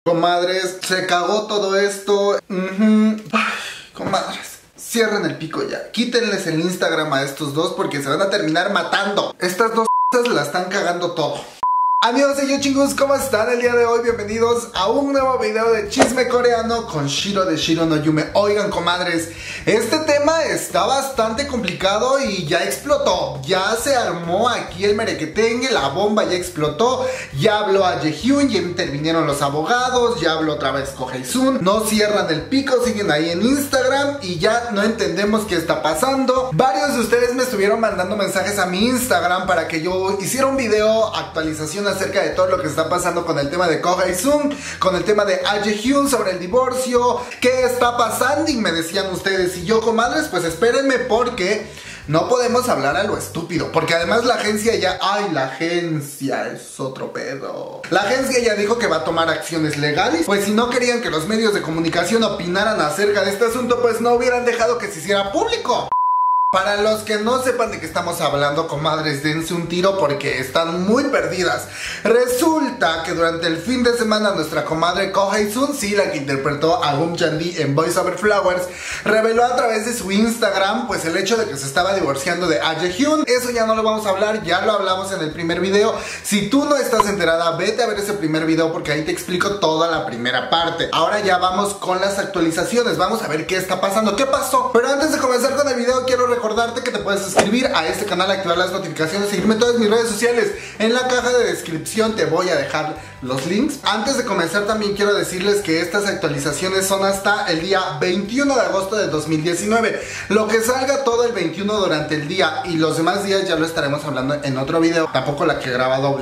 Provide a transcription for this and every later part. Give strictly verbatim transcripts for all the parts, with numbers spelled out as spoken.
Comadres, se cagó todo esto. Uh-huh. Ay, comadres, cierren el pico ya. Quítenles el Instagram a estos dos porque se van a terminar matando. Estas dos cosas la están cagando todo. Amigos y yo chingos, ¿cómo están el día de hoy? Bienvenidos a un nuevo video de chisme coreano con Shiro de Shiro no Yume. Oigan, comadres, este tema está bastante complicado y ya explotó. Ya se armó aquí el merequetengue, la bomba ya explotó. Ya habló a Jaehyun, ya intervinieron los abogados, ya habló otra vez Ko Hae-sun. No cierran el pico, siguen ahí en Instagram y ya no entendemos qué está pasando. Varios de ustedes me estuvieron mandando mensajes a mi Instagram para que yo hiciera un video actualización acerca de todo lo que está pasando con el tema de Ko Hae-sun, con el tema de Jaehyun sobre el divorcio, qué está pasando, y me decían ustedes, y yo, comadres, pues espérenme porque no podemos hablar a lo estúpido, porque además la agencia ya, ay, la agencia es otro pedo. La agencia ya dijo que va a tomar acciones legales, pues si no querían que los medios de comunicación opinaran acerca de este asunto, pues no hubieran dejado que se hiciera público. Para los que no sepan de qué estamos hablando, comadres, dense un tiro porque están muy perdidas. Resulta que durante el fin de semana nuestra comadre Ko Hae-sun, sí, la que interpretó a Bum Chan-di en Boys Over Flowers, reveló a través de su Instagram pues el hecho de que se estaba divorciando de Jaehyun. Eso ya no lo vamos a hablar, ya lo hablamos en el primer video. Si tú no estás enterada, vete a ver ese primer video porque ahí te explico toda la primera parte. Ahora ya vamos con las actualizaciones, vamos a ver qué está pasando, qué pasó. Pero antes de comenzar con el video quiero recordar recordarte que te puedes suscribir a este canal, activar las notificaciones, seguirme en todas mis redes sociales. En la caja de descripción te voy a dejar los links. Antes de comenzar también quiero decirles que estas actualizaciones son hasta el día veintiuno de agosto de dos mil diecinueve. Lo que salga todo el veintiuno durante el día y los demás días ya lo estaremos hablando en otro video. Tampoco la que graba doble.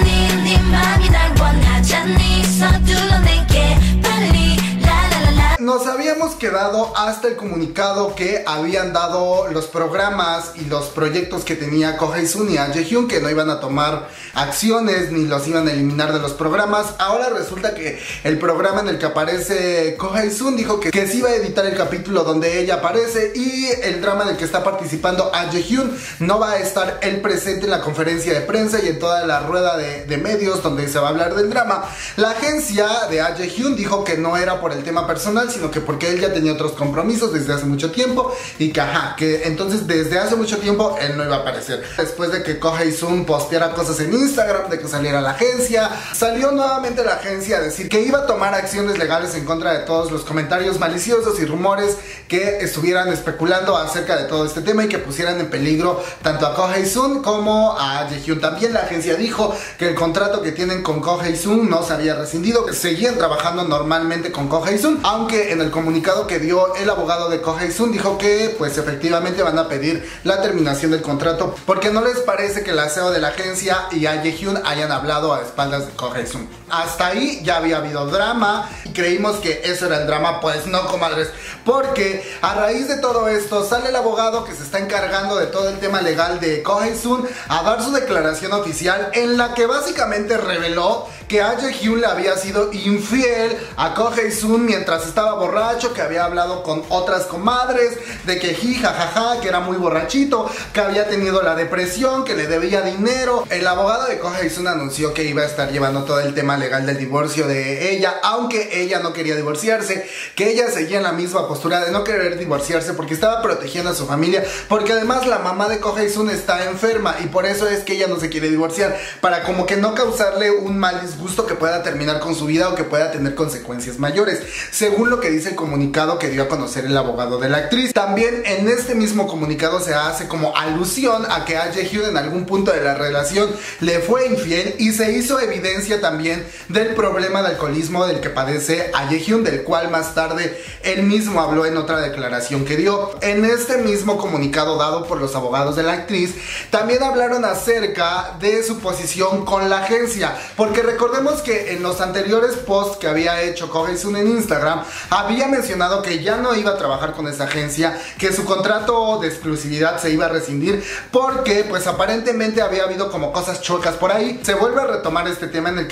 Nos habíamos quedado hasta el comunicado que habían dado los programas y los proyectos que tenía Ko Hae-sun y Jaehyun, que no iban a tomar acciones ni los iban a eliminar de los programas. Ahora resulta que el programa en el que aparece Ko Hae-sun dijo que, que sí iba a editar el capítulo donde ella aparece, y el drama en el que está participando Jaehyun no va a estar él presente en la conferencia de prensa y en toda la rueda de, de medios donde se va a hablar del drama. La agencia de Jaehyun dijo que no era por el tema personal, sino que porque él ya tenía otros compromisos desde hace mucho tiempo y que ajá, que entonces desde hace mucho tiempo él no iba a aparecer. Después de que Ko Hae-sun posteara cosas en Instagram, de que saliera la agencia, salió nuevamente la agencia a decir que iba a tomar acciones legales en contra de todos los comentarios maliciosos y rumores que estuvieran especulando acerca de todo este tema y que pusieran en peligro tanto a Ko Hae-sun como a Jaehyun. También la agencia dijo que el contrato que tienen con Ko Hae-sun no se había rescindido, que seguían trabajando normalmente con Ko Hae-sun, aunque en el comunicado que dio el abogado de Ko Hae-sun dijo que pues efectivamente van a pedir la terminación del contrato porque no les parece que el C E O de la agencia y a Jaehyun hayan hablado a espaldas de Ko Hae-sun. Hasta ahí ya había habido drama y creímos que eso era el drama. Pues no, comadres, porque a raíz de todo esto sale el abogado que se está encargando de todo el tema legal de Ko Hae-sun a dar su declaración oficial en la que básicamente reveló que a Jaehyun le había sido infiel a Ko Hae-sun mientras estaba borracho, que había hablado con otras comadres, de que jija, jaja, que era muy borrachito, que había tenido la depresión, que le debía dinero. El abogado de Ko Hae-sun anunció que iba a estar llevando todo el tema legal del divorcio de ella, aunque ella no quería divorciarse, que ella seguía en la misma postura de no querer divorciarse porque estaba protegiendo a su familia, porque además la mamá de Ko Hae-sun está enferma y por eso es que ella no se quiere divorciar, para como que no causarle un mal disgusto que pueda terminar con su vida o que pueda tener consecuencias mayores, según lo que dice el comunicado que dio a conocer el abogado de la actriz. También en este mismo comunicado se hace como alusión a que a Jaehyun en algún punto de la relación le fue infiel y se hizo evidencia también del problema de alcoholismo del que padece a Jaehyun, del cual más tarde él mismo habló en otra declaración que dio. En este mismo comunicado dado por los abogados de la actriz también hablaron acerca de su posición con la agencia, porque recordemos que en los anteriores posts que había hecho Ko Hae-sun en Instagram había mencionado que ya no iba a trabajar con esa agencia, que su contrato de exclusividad se iba a rescindir porque pues aparentemente había habido como cosas chocas por ahí. Se vuelve a retomar este tema en el que el, el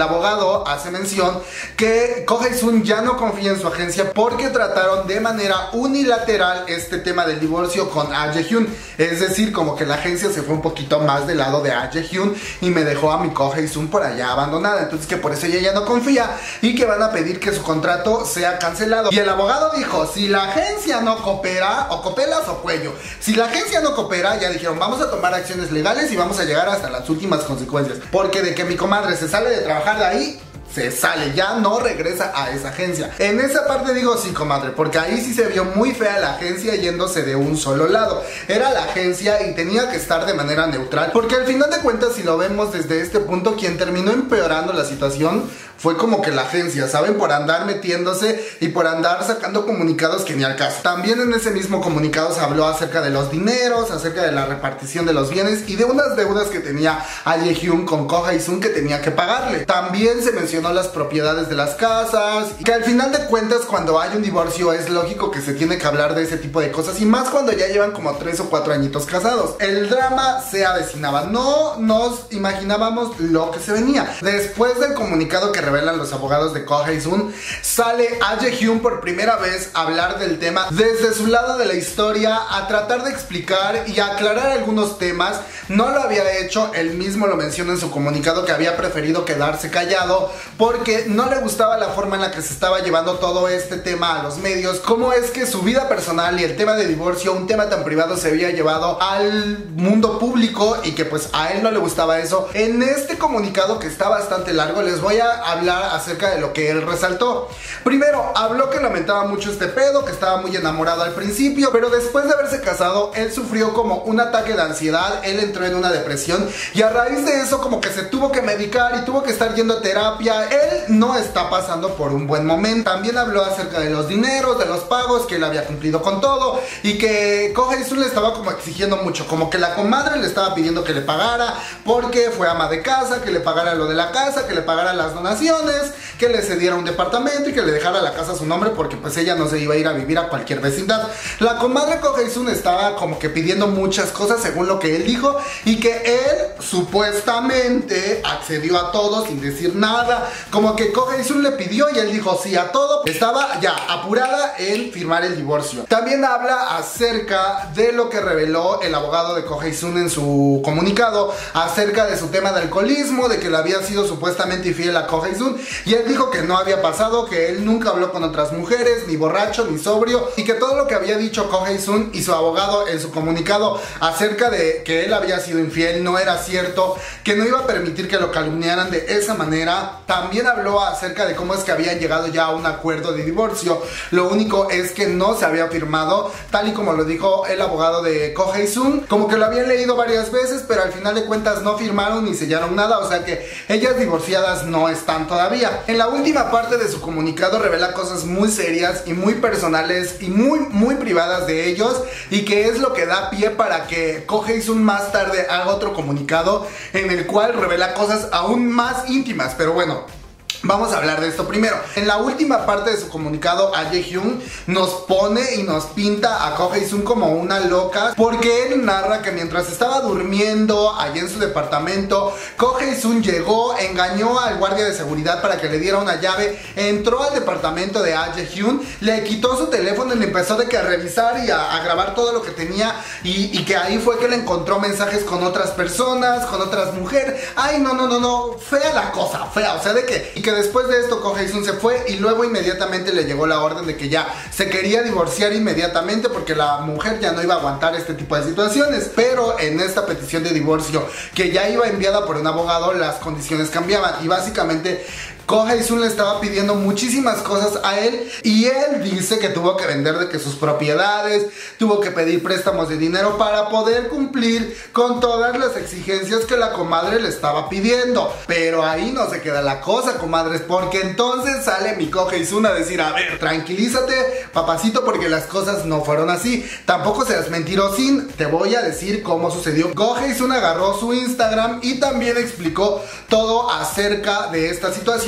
abogado hace mención que Ko Hae-sun ya no confía en su agencia porque trataron de manera unilateral este tema del divorcio con Ah Jae-hyun. Es decir, como que la agencia se fue un poquito más del lado de Ah Jae-hyun y me dejó a mi Ko Hae-sun por allá abandonada. Entonces que por eso ella ya no confía y que van a pedir que su contrato sea cancelado. Y el abogado dijo, si la agencia no coopera, o copelas o cuello. Si la agencia no coopera, ya dijeron, vamos a tomar acciones legales y vamos a llegar hasta las últimas consecuencias. Porque de que mi comadre se sale de trabajar de ahí, se sale, ya no regresa a esa agencia. En esa parte digo sí, comadre, porque ahí sí se vio muy fea la agencia yéndose de un solo lado. Era la agencia y tenía que estar de manera neutral, porque al final de cuentas, si lo vemos desde este punto, quien terminó empeorando la situación fue como que la agencia, ¿saben? Por andar metiéndose y por andar sacando comunicados que ni al caso. También en ese mismo comunicado se habló acerca de los dineros, acerca de la repartición de los bienes y de unas deudas que tenía Ah Jae-hyun con Ko Hae-sun que tenía que pagarle. También se mencionó las propiedades de las casas, y que al final de cuentas, cuando hay un divorcio es lógico que se tiene que hablar de ese tipo de cosas, y más cuando ya llevan como tres o cuatro añitos casados. El drama se avecinaba, no nos imaginábamos lo que se venía. Después del comunicado que revelan los abogados de Ko Hae-sun, sale Ah Jae-hyun por primera vez a hablar del tema desde su lado de la historia, a tratar de explicar y aclarar algunos temas. No lo había hecho, él mismo lo menciona en su comunicado, que había preferido quedarse callado porque no le gustaba la forma en la que se estaba llevando todo este tema a los medios, cómo es que su vida personal y el tema de divorcio, un tema tan privado, se había llevado al mundo público y que pues a él no le gustaba eso. En este comunicado, que está bastante largo, les voy a hablar acerca de lo que él resaltó. Primero, habló que lamentaba mucho este pedo, que estaba muy enamorado al principio, pero después de haberse casado, él sufrió como un ataque de ansiedad, él entró en una depresión y a raíz de eso como que se tuvo que medicar y tuvo que estar yendo a terapia. Él no está pasando por un buen momento. También habló acerca de los dineros, de los pagos, que él había cumplido con todo y que Ko Hae-sun le estaba como exigiendo mucho, como que la comadre le estaba pidiendo que le pagara porque fue ama de casa, que le pagara lo de la casa, que le pagara las donaciones, que le cediera un departamento y que le dejara la casa a su nombre porque pues ella no se iba a ir a vivir a cualquier vecindad. La comadre Ko Hae-sun estaba como que pidiendo muchas cosas según lo que él dijo, y que él supuestamente accedió a todo sin decir nada, como que Ko Hae-sun le pidió y él dijo sí a todo. Estaba ya apurada en firmar el divorcio. También habla acerca de lo que reveló el abogado de Ko Hae-sun en su comunicado, acerca de su tema de alcoholismo, de que le había sido supuestamente infiel a Ko Hae-sun, y él dijo que no había pasado, que él nunca habló con otras mujeres, ni borracho, ni sobrio, y que todo lo que había dicho Ko Hae-sun y su abogado en su comunicado acerca de que él había sido infiel no era cierto, que no iba a permitir que lo calumniaran de esa manera. También habló acerca de cómo es que habían llegado ya a un acuerdo de divorcio. Lo único es que no se había firmado, tal y como lo dijo el abogado de Ko Hae-sun, como que lo habían leído varias veces, pero al final de cuentas no firmaron ni sellaron nada, o sea que ellas divorciadas no están todavía. En la última parte de su comunicado revela cosas muy serias y muy personales y muy muy privadas de ellos, y que es lo que da pie para que Ko Hae-sun más tarde haga otro comunicado en el cual revela cosas aún más íntimas. Pero bueno, vamos a hablar de esto primero. En la última parte de su comunicado, Ah Jae-hyun nos pone y nos pinta a Ko Hae-sun como una loca, porque él narra que mientras estaba durmiendo allá en su departamento, Ko Hae-sun llegó, engañó al guardia de seguridad para que le diera una llave, entró al departamento de Ah Jae-hyun, le quitó su teléfono y le empezó de que a revisar y a, a grabar todo lo que tenía, y, y que ahí fue que le encontró mensajes con otras personas, con otras mujeres. Ay, no, no, no, no, fea la cosa, fea, o sea, de que, y que después de esto Ko Hae-sun se fue y luego inmediatamente le llegó la orden de que ya se quería divorciar inmediatamente porque la mujer ya no iba a aguantar este tipo de situaciones. Pero en esta petición de divorcio, que ya iba enviada por un abogado, las condiciones cambiaban y básicamente Ko Hae-sun le estaba pidiendo muchísimas cosas a él, y él dice que tuvo que vender de que sus propiedades, tuvo que pedir préstamos de dinero para poder cumplir con todas las exigencias que la comadre le estaba pidiendo. Pero ahí no se queda la cosa, comadres, porque entonces sale mi Ko Hae-sun a decir, a ver, tranquilízate, papacito, porque las cosas no fueron así. Tampoco seas mentirosín, te voy a decir cómo sucedió. Ko Hae-sun agarró su Instagram y también explicó todo acerca de esta situación,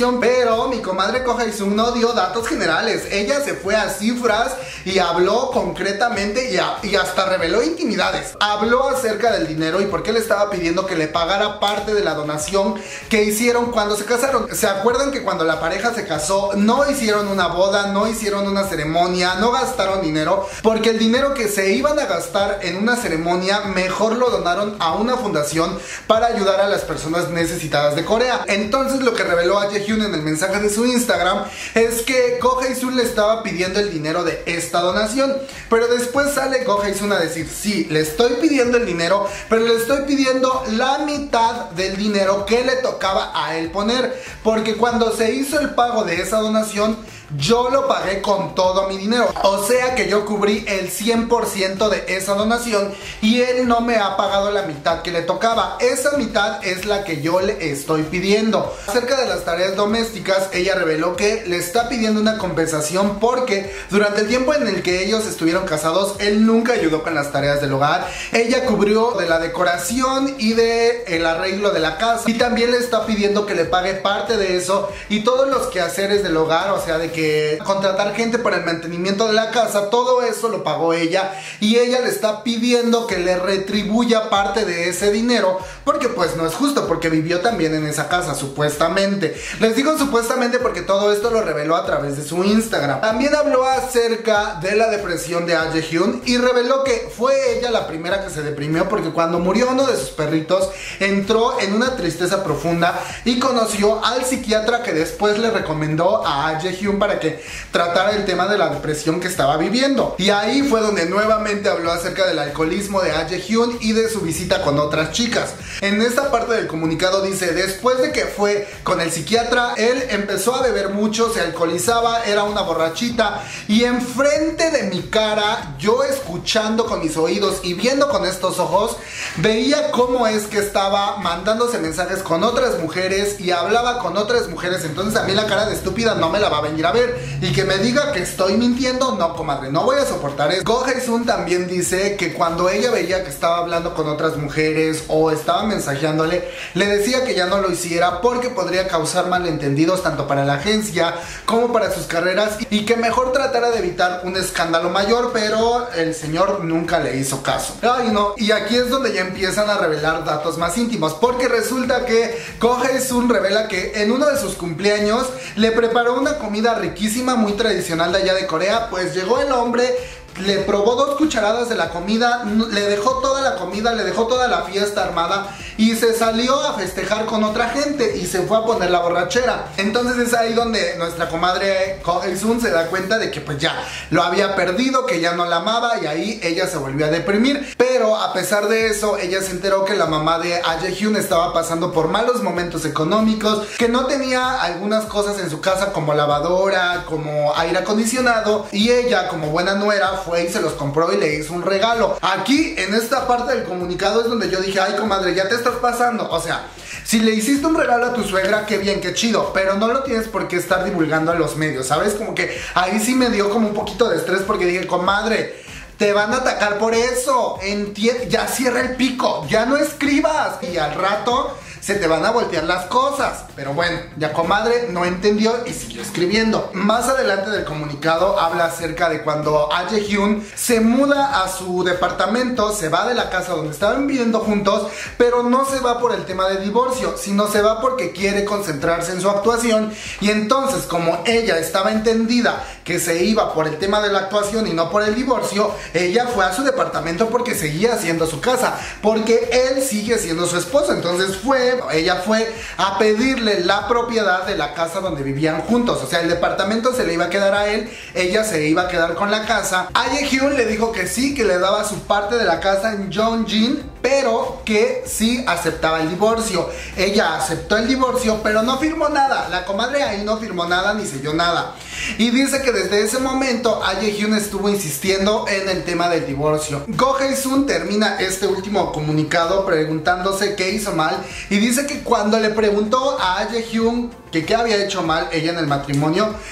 Jaehyun, pero mi comadre Ko Hae-sun no dio datos generales. Ella se fue a cifras y habló concretamente y, a, y hasta reveló intimidades. Habló acerca del dinero y por qué le estaba pidiendo que le pagara parte de la donación que hicieron cuando se casaron. ¿Se acuerdan que cuando la pareja se casó no hicieron una boda, no hicieron una ceremonia, no gastaron dinero? Porque el dinero que se iban a gastar en una ceremonia mejor lo donaron a una fundación para ayudar a las personas necesitadas de Corea. Entonces lo que reveló a Jaehyun en el mensaje de su Instagram es que Ko Hae-sun le estaba pidiendo el dinero de esta donación, pero después sale Ko Hae-sun a decir: sí, le estoy pidiendo el dinero, pero le estoy pidiendo la mitad del dinero que le tocaba a él poner, porque cuando se hizo el pago de esa donación yo lo pagué con todo mi dinero, o sea que yo cubrí el cien por ciento de esa donación y él no me ha pagado la mitad que le tocaba. Esa mitad es la que yo le estoy pidiendo. Acerca de las tareas domésticas, ella reveló que le está pidiendo una compensación porque durante el tiempo en el que ellos estuvieron casados, él nunca ayudó con las tareas del hogar. Ella cubrió de la decoración y de el arreglo de la casa, y también le está pidiendo que le pague parte de eso y todos los quehaceres del hogar, o sea, de que que contratar gente para el mantenimiento de la casa, todo eso lo pagó ella, y ella le está pidiendo que le retribuya parte de ese dinero, porque pues no es justo, porque vivió también en esa casa, supuestamente. Les digo supuestamente porque todo esto lo reveló a través de su Instagram. También habló acerca de la depresión de Ah Jae-hyun y reveló que fue ella la primera que se deprimió, porque cuando murió uno de sus perritos entró en una tristeza profunda y conoció al psiquiatra que después le recomendó a Ah Jae-hyun para que tratara el tema de la depresión que estaba viviendo. Y ahí fue donde nuevamente habló acerca del alcoholismo de Ah Jae-hyun y de su visita con otras chicas. En esta parte del comunicado dice: después de que fue con el psiquiatra, él empezó a beber mucho, se alcoholizaba, era una borrachita, y enfrente de mi cara, yo escuchando con mis oídos y viendo con estos ojos, veía cómo es que estaba mandándose mensajes con otras mujeres y hablaba con otras mujeres. Entonces a mí la cara de estúpida no me la va a venir a ver, y que me diga que estoy mintiendo, no, comadre, no voy a soportar eso. Ko Hae-sun también dice que cuando ella veía que estaba hablando con otras mujeres o estaba mensajeándole, le decía que ya no lo hiciera porque podría causar malentendidos tanto para la agencia como para sus carreras, y que mejor tratara de evitar un escándalo mayor, pero el señor nunca le hizo caso. Ay, no, y aquí es donde ya empiezan a revelar datos más íntimos, porque resulta que Ko Hae-sun revela que en uno de sus cumpleaños le preparó una comida riquísima, muy tradicional de allá de Corea. Pues llegó el hombre, le probó dos cucharadas de la comida, le dejó toda la comida, le dejó toda la fiesta armada y se salió a festejar con otra gente y se fue a poner la borrachera. Entonces es ahí donde nuestra comadre Ko Hae-sun se da cuenta de que pues ya lo había perdido, que ya no la amaba, y ahí ella se volvió a deprimir. Pero a pesar de eso, ella se enteró que la mamá de Ah Jae-hyun estaba pasando por malos momentos económicos, que no tenía algunas cosas en su casa como lavadora, como aire acondicionado, y ella, como buena nuera, fue y se los compró y le hizo un regalo. Aquí en esta parte del comunicado es donde yo dije: ay, comadre, ya te estás pasando. O sea, si le hiciste un regalo a tu suegra, qué bien, qué chido, pero no lo tienes por qué estar divulgando a los medios, ¿sabes? Como que ahí sí me dio como un poquito de estrés, porque dije: comadre, te van a atacar por eso, Enti- ya cierra el pico, ya no escribas, y al rato se te van a voltear las cosas. Pero bueno, ya comadre no entendió y siguió escribiendo. Más adelante del comunicado habla acerca de cuando Ah Jae-hyun se muda a su departamento, se va de la casa donde estaban viviendo juntos, pero no se va por el tema de divorcio, sino se va porque quiere concentrarse en su actuación. Y entonces, como ella estaba entendida que se iba por el tema de la actuación y no por el divorcio, ella fue a su departamento porque seguía siendo su casa, porque él sigue siendo su esposo. Entonces fue ella fue a pedirle la propiedad de la casa donde vivían juntos. O sea, el departamento se le iba a quedar a él, ella se iba a quedar con la casa. Ah Jae-hyun le dijo que sí, que le daba su parte de la casa en Yeonjin, pero que sí aceptaba el divorcio. Ella aceptó el divorcio, pero no firmó nada. La comadre ahí no firmó nada ni selló nada. Y dice que desde ese momento Ah Jae-hyun estuvo insistiendo en el tema del divorcio. Ko Hae-sun termina este último comunicado preguntándose qué hizo mal, y dice que cuando le preguntó a Ah Jae-hyun que qué había hecho mal ella en el matrimonio,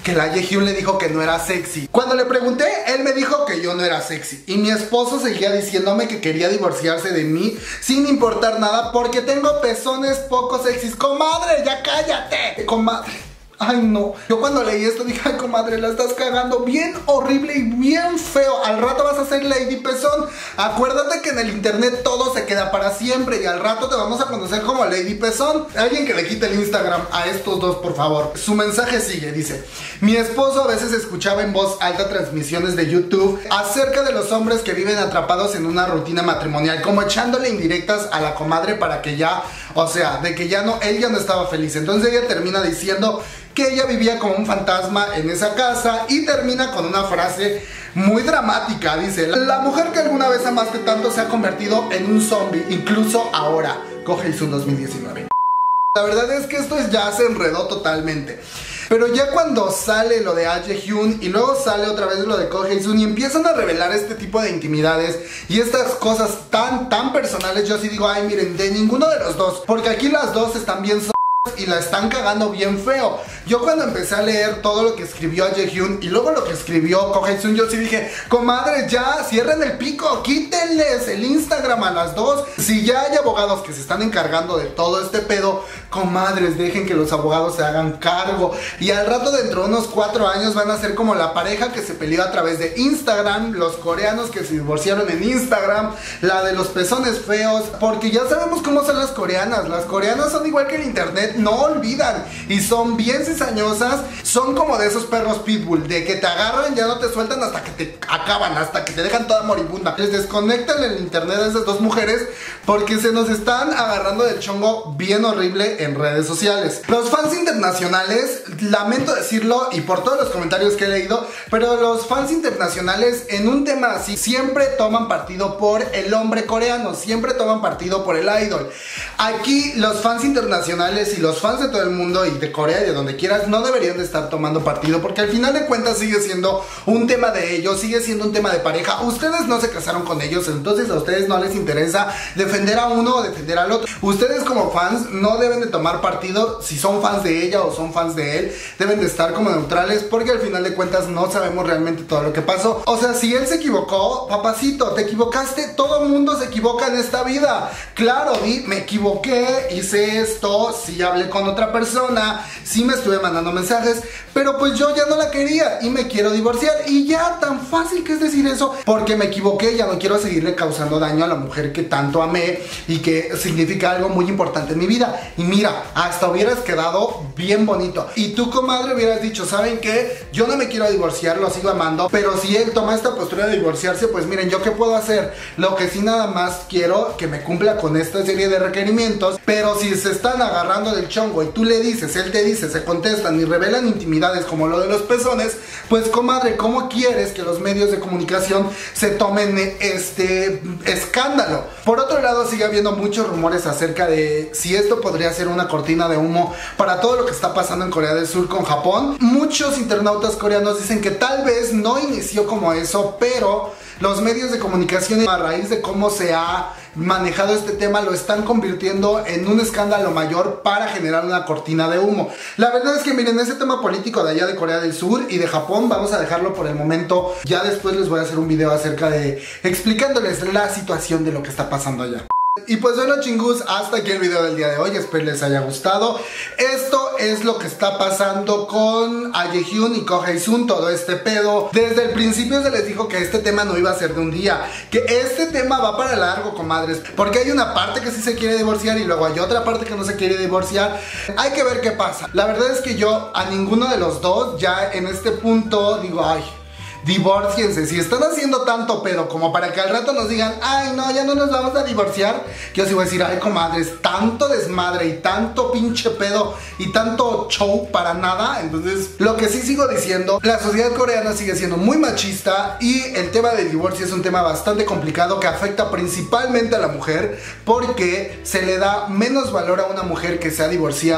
que la Jaehyun le dijo que no era sexy. Cuando le pregunté, él me dijo que yo no era sexy. Y mi esposo seguía diciéndome que quería divorciarse de mí sin importar nada porque tengo pezones poco sexys. Comadre, ya cállate. Comadre. Ay no, yo cuando leí esto dije, ay comadre, la estás cagando bien horrible y bien feo. Al rato vas a ser Lady Pezón. Acuérdate que en el internet todo se queda para siempre y al rato te vamos a conocer como Lady Pezón. Alguien que le quite el Instagram a estos dos, por favor. Su mensaje sigue, dice: mi esposo a veces escuchaba en voz alta transmisiones de YouTube acerca de los hombres que viven atrapados en una rutina matrimonial, como echándole indirectas a la comadre para que ya, o sea, de que ya no, él ya no estaba feliz. Entonces ella termina diciendo que ella vivía como un fantasma en esa casa y termina con una frase muy dramática. Dice: la mujer que alguna vez amaste tanto se ha convertido en un zombie, incluso ahora. Coheizun dos mil diecinueve. La verdad es que esto ya se enredó totalmente. Pero ya cuando sale lo de Ah Jae-hyun y luego sale otra vez lo de Coheizun y empiezan a revelar este tipo de intimidades y estas cosas tan, tan personales, yo sí digo, ay miren, de ninguno de los dos, porque aquí las dos están bien so y la están cagando bien feo. Yo cuando empecé a leer todo lo que escribió Ah Jae-hyun y luego lo que escribió Coheizun, yo sí dije, comadre, ya, cierren el pico, quítenles el Instagram a las dos. Si ya hay abogados que se están encargando de todo este pedo, comadres, dejen que los abogados se hagan cargo. Y al rato, dentro de unos cuatro años, van a ser como la pareja que se peleó a través de Instagram, los coreanos que se divorciaron en Instagram, la de los pezones feos, porque ya sabemos cómo son las coreanas. Las coreanas son igual que el internet, no olvidan y son bien cizañosas. Son como de esos perros pitbull, de que te agarran, ya no te sueltan hasta que te acaban, hasta que te dejan toda moribunda. Les desconectan el internet a esas dos mujeres porque se nos están agarrando del chongo bien horrible en redes sociales. Los fans internacionales, lamento decirlo y por todos los comentarios que he leído, pero los fans internacionales en un tema así siempre toman partido por el hombre coreano, siempre toman partido por el idol. Aquí los fans internacionales y los fans de todo el mundo y de Corea y de donde quieras no deberían de estar tomando partido, porque al final de cuentas sigue siendo un tema de ellos, sigue siendo un tema de pareja. Ustedes no se casaron con ellos, entonces a ustedes no les interesa defender a uno o defender al otro. Ustedes como fans no deben de tomar partido si son fans de ella o son fans de él, deben de estar como neutrales, porque al final de cuentas no sabemos realmente todo lo que pasó. O sea, si él se equivocó, papacito, te equivocaste, todo el mundo se equivoca en esta vida. Claro, di, me equivoqué, hice esto, sí hablé con otra persona, sí me estuve mandando mensajes, pero pues yo ya no la quería y me quiero divorciar. Y ya, tan fácil que es decir eso, porque me equivoqué, ya no quiero seguirle causando daño a la mujer que tanto amé y que significa algo muy importante en mi vida. Y mira, hasta hubieras quedado bien bonito. Y tú, comadre, hubieras dicho, ¿saben qué? Yo no me quiero divorciar, lo sigo amando, pero si él toma esta postura de divorciarse, pues miren, ¿yo qué puedo hacer? Lo que sí nada más quiero que me cumpla con esta serie de requerimientos, pero si se están agarrando del chongo y tú le dices, él te dice, se contestan y revelan intimidades como lo de los pezones, pues comadre, ¿cómo quieres que los medios de comunicación se tomen este escándalo? Por otro lado, sigue habiendo muchos rumores acerca de si esto podría ser una cortina de humo para todo lo que está pasando en Corea del Sur con Japón. Muchos internautas coreanos dicen que tal vez no inició como eso, pero los medios de comunicación, a raíz de cómo se ha manejado este tema, lo están convirtiendo en un escándalo mayor para generar una cortina de humo. La verdad es que miren, ese tema político de allá de Corea del Sur y de Japón vamos a dejarlo por el momento. Ya después les voy a hacer un video acerca de explicándoles la situación de lo que está pasando allá. Y pues bueno, chingus, hasta aquí el video del día de hoy, espero les haya gustado. Esto es lo que está pasando con Ah Jae-hyun y Coheizun, todo este pedo. Desde el principio se les dijo que este tema no iba a ser de un día, que este tema va para largo, comadres, porque hay una parte que sí se quiere divorciar y luego hay otra parte que no se quiere divorciar. Hay que ver qué pasa. La verdad es que yo a ninguno de los dos ya en este punto digo, ay, divórciense. Si están haciendo tanto pedo como para que al rato nos digan, ay no, ya no nos vamos a divorciar, yo sí voy a decir, ay comadres, tanto desmadre y tanto pinche pedo y tanto show para nada. Entonces, lo que sí sigo diciendo, la sociedad coreana sigue siendo muy machista y el tema del divorcio es un tema bastante complicado que afecta principalmente a la mujer, porque se le da menos valor a una mujer que se ha divorciado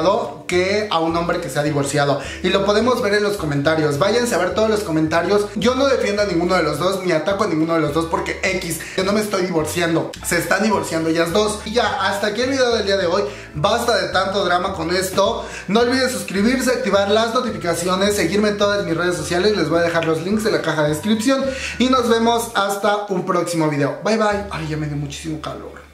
que a un hombre que se ha divorciado. Y lo podemos ver en los comentarios. Váyanse a ver todos los comentarios. Yo no defiendo a ninguno de los dos, ni ataco a ninguno de los dos, porque X, yo no me estoy divorciando. Se están divorciando ellas dos. Y ya, hasta aquí el video del día de hoy. Basta de tanto drama con esto. No olviden suscribirse, activar las notificaciones, seguirme en todas mis redes sociales. Les voy a dejar los links en la caja de descripción. Y nos vemos hasta un próximo video. Bye bye. Ay, ya me dio muchísimo calor.